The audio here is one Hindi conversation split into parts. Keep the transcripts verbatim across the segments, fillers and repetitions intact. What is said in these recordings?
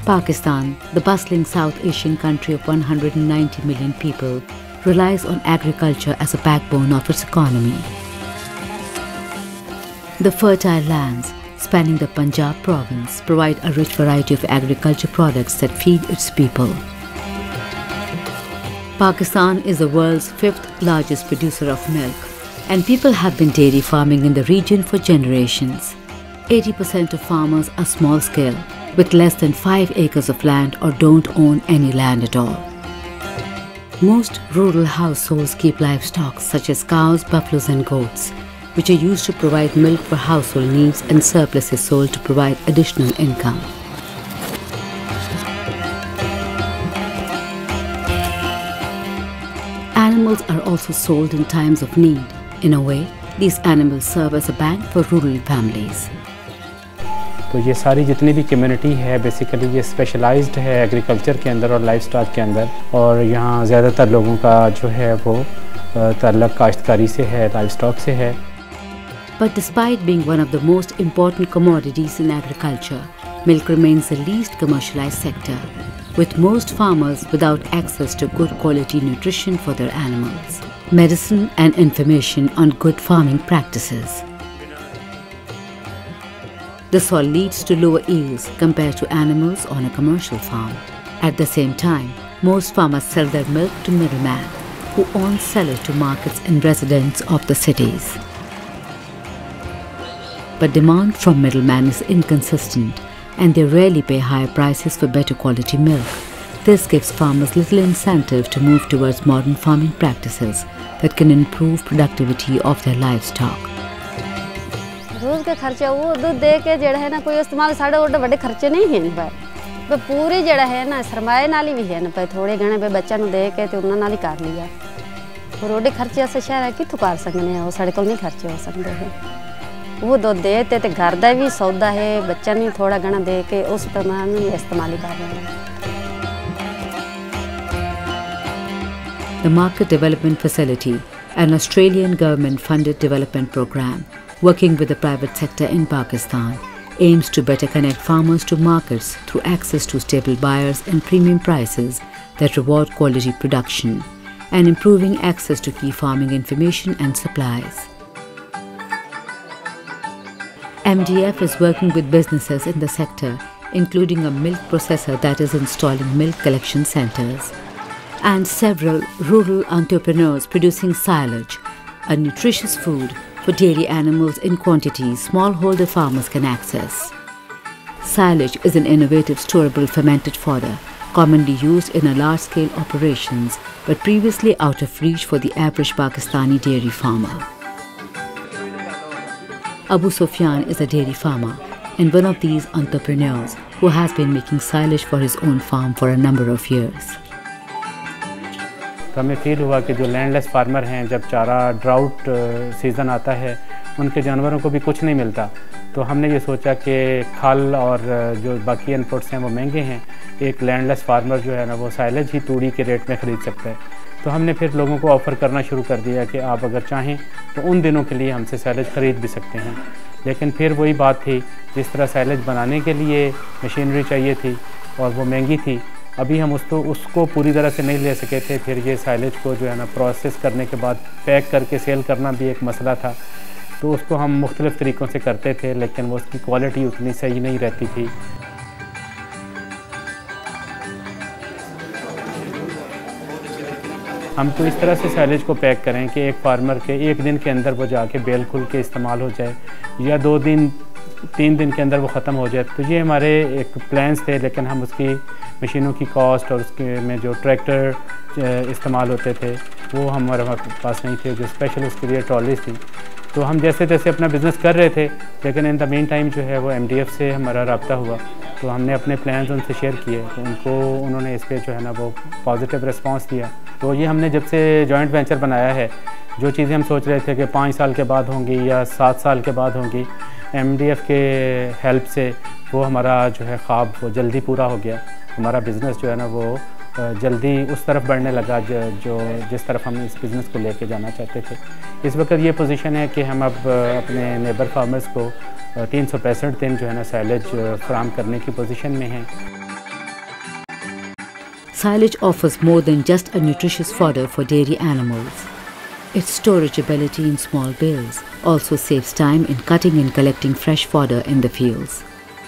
Pakistan, the bustling South Asian country of one hundred ninety million people, relies on agriculture as a backbone of its economy. The fertile lands spanning the Punjab province provide a rich variety of agriculture products that feed its people. Pakistan is the world's fifth largest producer of milk, and people have been dairy farming in the region for generations. eighty percent of farmers are small scale, with less than five acres of land or don't own any land at all. Most rural households keep livestock such as cows, buffaloes and goats, which are used to provide milk for household needs, and surplus is sold to provide additional income. Animals are also sold in times of need. In a way, these animals serve as a bank for rural families. तो ये सारी जितनी भी कम्युनिटी है बेसिकली ये स्पेशलाइज्ड है एग्रीकल्चर के अंदर और लाइफ स्टॉक के अंदर, और यहाँ ज़्यादातर लोगों का जो है वो ताल्लुक़ काश्तकारी से है, लाइफ स्टॉक से है. But despite being one of the most important commodities in agriculture, milk remains the least commercialized sector, with most farmers without access to good quality nutrition for their animals, medicine and information on good farming practices. This all leads to lower yields compared to animals on a commercial farm. At the same time, most farmers sell their milk to middlemen, who own sell it to markets and residents of the cities. But demand from middlemen is inconsistent, and they rarely pay higher prices for better quality milk. This gives farmers little incentive to move towards modern farming practices that can improve productivity of their livestock. रोज़ के खर्चा वो दूध दे के जड़ा है ना कोई इस्तेमाल साढ़े ओडे बड़े खर्चे नहीं हैं पर पे पूरी जड़ा है ना सरमाए नाली भी है ना पे थोड़े घने पे बच्चा नु दे के ते उन्ना नाली कर लिया और ओडे खर्चे से शहर है कि थुकार सकने हैं वो साढ़े को नहीं खर्चे हो सकते हैं. वो दूध देते ते घर दा भी सौदा है, बच्चा नहीं थोड़ा घना दे के उस तरह नहीं इस्तेमाल कर रहे हैं. The Market Development Facility, an Australian government-funded development program, working with the private sector in Pakistan, aims to better connect farmers to markets through access to stable buyers and premium prices that reward quality production, and improving access to key farming information and supplies. M D F is working with businesses in the sector, including a milk processor that is installing milk collection centers, and several rural entrepreneurs producing silage, a nutritious food for dairy animals in quantities smallholder farmers can access. Silage is an innovative storable fermented fodder, commonly used in a large-scale operations, but previously out of reach for the average Pakistani dairy farmer. Abu Sufyan is a dairy farmer and one of these entrepreneurs who has been making silage for his own farm for a number of years. तो हमें फील हुआ कि जो लैंडलेस फार्मर हैं, जब चारा ड्राउट सीज़न आता है उनके जानवरों को भी कुछ नहीं मिलता, तो हमने ये सोचा कि खल और जो बाकी इनपुट्स हैं वो महंगे हैं, एक लैंडलेस फार्मर जो है ना वो साइलेज ही तूड़ी के रेट में ख़रीद सकता है. तो हमने फिर लोगों को ऑफ़र करना शुरू कर दिया कि आप अगर चाहें तो उन दिनों के लिए हमसे साइलेज ख़रीद भी सकते हैं. लेकिन फिर वही बात थी, जिस तरह साइलेज बनाने के लिए मशीनरी चाहिए थी और वो महंगी थी, अभी हम उसको उसको पूरी तरह से नहीं ले सके थे. फिर ये साइलेज को जो है ना प्रोसेस करने के बाद पैक करके सेल करना भी एक मसला था, तो उसको हम मुख्तलिफ़ तरीक़ों से करते थे, लेकिन वो उसकी क्वालिटी उतनी सही नहीं रहती थी. हम तो इस तरह से साइलेज को पैक करें कि एक फार्मर के एक दिन के अंदर वो जाके बेल खुल के इस्तेमाल हो जाए, या दो दिन तीन दिन के अंदर वो ख़त्म हो जाए. तो ये हमारे एक प्लान्स थे, लेकिन हम उसकी मशीनों की कॉस्ट और उसके में जो ट्रैक्टर इस्तेमाल होते थे वो हमारे पास नहीं थे, जो स्पेशल उसके लिए ट्रॉलीज थी. तो हम जैसे तैसे अपना बिज़नेस कर रहे थे, लेकिन इन द मीन टाइम जो है वो एम डी एफ से हमारा रब्ता हुआ, तो हमने अपने प्लान्स उनसे शेयर किए, तो उनको उन्होंने इस पर जो है ना वो पॉजिटिव रिस्पांस दिया. तो ये हमने जब से जॉइंट वेंचर बनाया है, जो चीज़ें हम सोच रहे थे कि पाँच साल के बाद होंगी या सात साल के बाद होंगी, एम डी एफ के हेल्प से वो हमारा जो है ख्वाब वो जल्दी पूरा हो गया. हमारा बिज़नेस जो है ना वो जल्दी उस तरफ बढ़ने लगा जो, जो जिस तरफ हम इस बिज़नेस को लेके जाना चाहते थे. इस वक्त ये पोजीशन है कि हम अब अपने नेबर फार्मर्स को तीन सौ पैंसठ दिन जो है ना साइलेज फराहम करने की पोजीशन में हैं. Silage offers more than just a nutritious fodder for dairy animals. Its storage ability in small bales also saves time in cutting and collecting fresh fodder in the fields.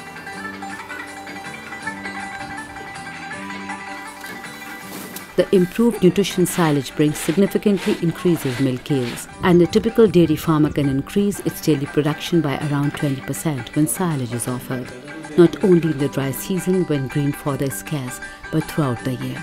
The improved nutrition silage brings significantly increases milk yields, and the typical dairy farmer can increase its daily production by around twenty percent when silage is offered, not only in the dry season when green fodder is scarce, but throughout the year.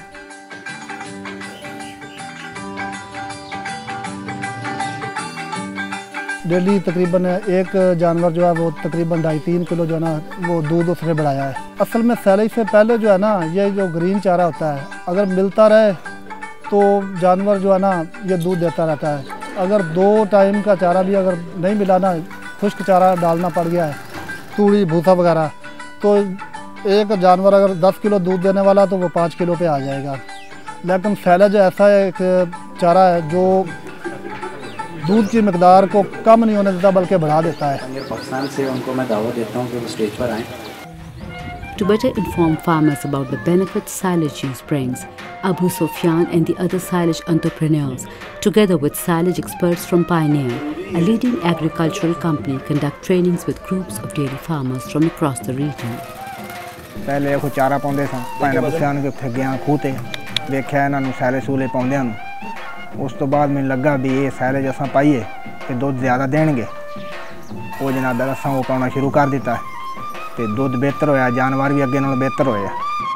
Daily तकरीबन एक जानवर जो है वो तकरीबन ढाई तीन किलो जो है ना वो दूध उसने बढ़ाया है। असल में सैलेज से पहले जो है ना ये जो ग्रीन चारा होता है अगर मिलता रहे तो जानवर जो है ना ये दूध देता रहता है। अगर दो टाइम का चारा भी अगर नहीं मिला ना, खुश्क चारा डालना पड़ गया है, तूड़ी भूसा वगैरह, तो एक जानवर अगर दस किलो दूध देने वाला तो वो पाँच किलो पे आ जाएगा। लेकिन सैलेज ऐसा एक चारा है जो दूध की मिकदार को कम नहीं होने देता बल्कि बढ़ा देता है। पाकिस्तान से उनको मैं दावत देता हूँ कि वो स्टेज पर आएँ। To better inform farmers about the benefits silage use brings, Abu Sufyan and the other silage entrepreneurs, together with silage experts from Pioneer, a leading agricultural company, conduct trainings with groups of dairy farmers from across the region. पहले को चारा पाਉਂਦੇ ਸਾਂ ਪਾਣੀ ਬੁੱਸਿਆਂ ਕੇ ਉੱਥੇ ਗਿਆ ਖੂਹ ਤੇ ਵੇਖਿਆ ਇਹਨਾਂ ਨੂੰ ਸੈਲੇ ਸੂਲੇ ਪਾਉਂਦਿਆਂ ਨੂੰ। उस तो बाद मैंने लगा भी ये सैलेज असा पाइए तो दूध ज़्यादा देंगे। वो जनाब असा वो पाना शुरू कर दिता है तो दूध बेहतर होया, जानवर भी अगे नालों बेहतर होया।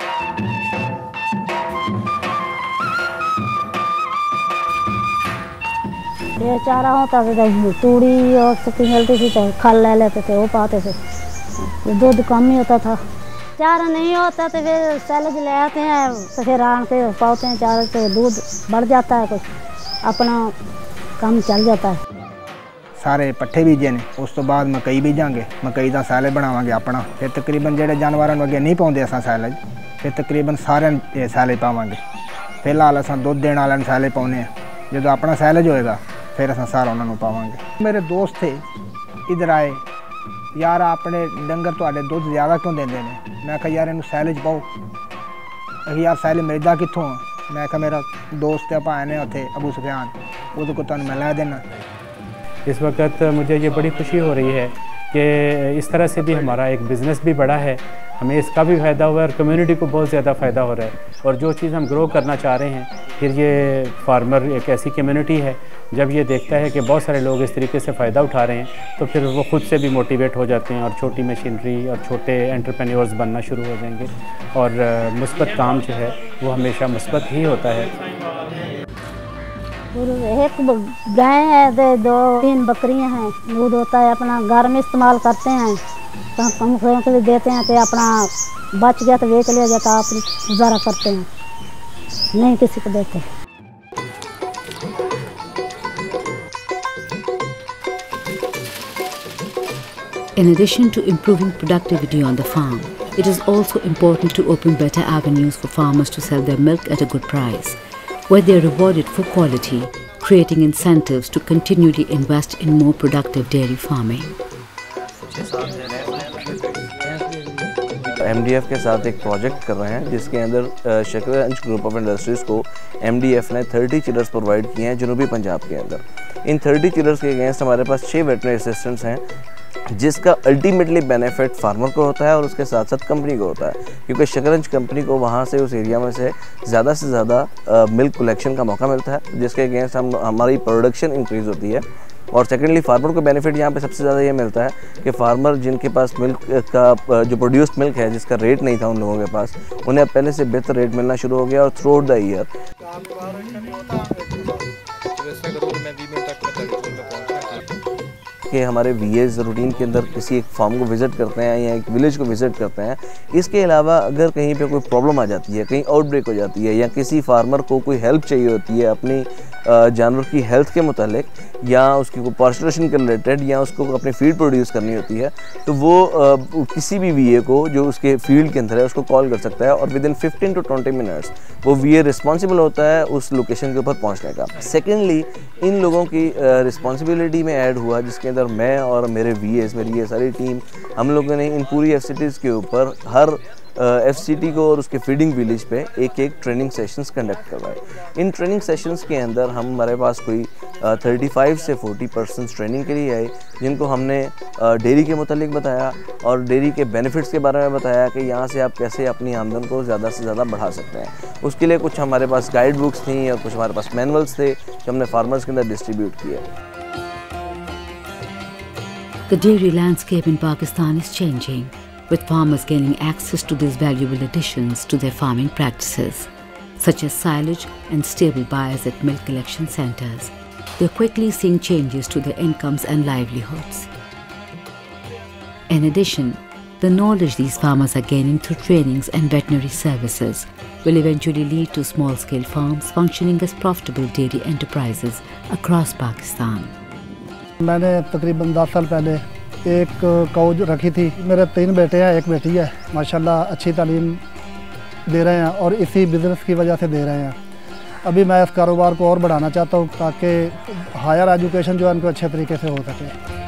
ये चारा होता था तूड़ी और सब्जी मिलती थी तो खल ले लेते थे, वो पाते थे, दूध कम ही होता था। चारा नहीं होता तो फिर सैलेज ले आते हैं तो फिर आन के पाते हैं चारा तो दूध बढ़ जाता है, कुछ अपना काम चल जाता है। सारे पट्ठे बीजे ने, उस तो बाद मकई बीजांगे, मकई का सैलेज बनावांगे अपना। फिर तकरीबन जो जानवरों अगे नहीं पाते अस सैलेज, फिर तकरीबन सारे सैलेज पावांगे। फिलहाल अस दुध देने वाले सैलेज पाने, जो अपना सैलेज होएगा फिर अस सारा उन्होंने पावांगे। मेरे दोस्त थे इधर आए, यार अपने डंगर तुहाडे दुध ज़्यादा क्यों देंदे ने? मैं कहा यार इनू सैलेज पाओ। यार सैलेज मिलदा कित्थों? मैं कहा मेरा दोस्त है भाई ने उथे अबू सुफियान, वो को तुहानू मैं ला देना। इस वक्त मुझे ये बड़ी खुशी हो रही है कि इस तरह से भी हमारा एक बिज़नेस भी बड़ा है, हमें इसका भी फ़ायदा हुआ है और कम्युनिटी को बहुत ज़्यादा फ़ायदा हो रहा है। और जो चीज़ हम ग्रो करना चाह रहे हैं, फिर ये फार्मर एक ऐसी कम्युनिटी है जब ये देखता है कि बहुत सारे लोग इस तरीके से फ़ायदा उठा रहे हैं तो फिर वो ख़ुद से भी मोटिवेट हो जाते हैं और छोटी मशीनरी और छोटे एंटरप्रेन्योर्स बनना शुरू हो जाएंगे। और मुस्बत काम जो है वो हमेशा मुस्बत ही होता है। एक गाय है, दो तीन बकरियां हैं, दूध होता है, अपना घर में इस्तेमाल करते हैं, कम के लिए देते हैं तो अपना बच गया तो बेच लिया जाता, आप गुजारा करते हैं, नहीं किसी को देते। In addition to improving productivity on the farm, it is also important to open better avenues for farmers to sell their milk at a good price, where they are rewarded for quality, creating incentives to continually invest in more productive dairy farming. M D F के साथ एक प्रोजेक्ट कर रहे हैं जिसके अंदर शकरगंज ग्रुप ऑफ इंडस्ट्रीज़ को एम डी एफ ने तीस चिलर्स प्रोवाइड किए हैं जनूबी पंजाब के अंदर। इन तीस चिलर्स के अगेंस्ट हमारे पास छः वेटनरी असिस्टेंट्स हैं, जिसका अल्टीमेटली बेनिफिट फार्मर को होता है और उसके साथ साथ कंपनी को होता है, क्योंकि शकरगंज कंपनी को वहाँ से उस एरिया में से ज़्यादा से ज़्यादा मिल्क कलेक्शन का मौका मिलता है, जिसके अगेंस्ट हम हमारी प्रोडक्शन इंक्रीज़ होती है। और सेकेंडली फार्मर को बेनिफिट यहाँ पे सबसे ज़्यादा ये मिलता है कि फार्मर जिनके पास मिल्क का जो प्रोड्यूस्ड मिल्क है जिसका रेट नहीं था उन लोगों के पास, उन्हें अब पहले से बेहतर रेट मिलना शुरू हो गया और थ्रू आउट द ईयर कि हमारे वीएस रूटीन के अंदर किसी एक फार्म को विज़िट करते हैं या एक विलेज को विज़िट करते हैं। इसके अलावा अगर कहीं पे कोई प्रॉब्लम आ जाती है, कहीं आउटब्रेक हो जाती है या किसी फार्मर को कोई हेल्प चाहिए होती है अपनी जानवर की हेल्थ के मुतालिक या उसकी को पास्चुरेशन के रिलेटेड या उसको अपनी फीड प्रोड्यूस करनी होती है, तो वो आ, किसी भी वीए को जो उसके फील्ड के अंदर है उसको कॉल कर सकता है और within fifteen to twenty minutes वो वीए रिस्पॉन्सिबल होता है उस लोकेशन के ऊपर पहुंचने का। सेकेंडली इन लोगों की रिस्पॉन्सिबिलिटी में ऐड हुआ जिसके अंदर मैं और मेरे वीएस, मेरी ये सारी टीम, हम लोगों ने इन पूरी एफसीटीज़ के ऊपर हर एफ सी टी को और उसके फीडिंग विलेज पे एक एक ट्रेनिंग सेशंस कंडक्ट करवाए। इन ट्रेनिंग सेशंस के अंदर हम हमारे पास कोई पैंतीस से चालीस पर्सनस ट्रेनिंग के लिए आए, जिनको हमने डेयरी के मुतालिक बताया और डेयरी के बेनिफिट्स के बारे में बताया कि यहाँ से आप कैसे अपनी आमदन को ज़्यादा से ज़्यादा बढ़ा सकते हैं। उसके लिए कुछ हमारे पास गाइड बुक्स थी और कुछ हमारे पास मैनुअल्स थे जो हमने फार्मर्स के अंदर डिस्ट्रीब्यूट किए। The dairy landscape in Pakistan is changing, with farmers gaining access to these valuable additions to their farming practices, such as silage and stable buyers at milk collection centers. They are quickly seeing changes to their incomes and livelihoods. In addition, the knowledge these farmers are gaining through trainings and veterinary services will eventually lead to small-scale farms functioning as profitable dairy enterprises across Pakistan. मैंने तकरीबन दस साल पहले एक काऊ रखी थी। मेरे तीन बेटे हैं, एक बेटी है। माशाल्लाह अच्छी तालीम दे रहे हैं और इसी बिज़नेस की वजह से दे रहे हैं। अभी मैं इस कारोबार को और बढ़ाना चाहता हूँ ताकि हायर एजुकेशन जो है उनको अच्छे तरीके से हो सके।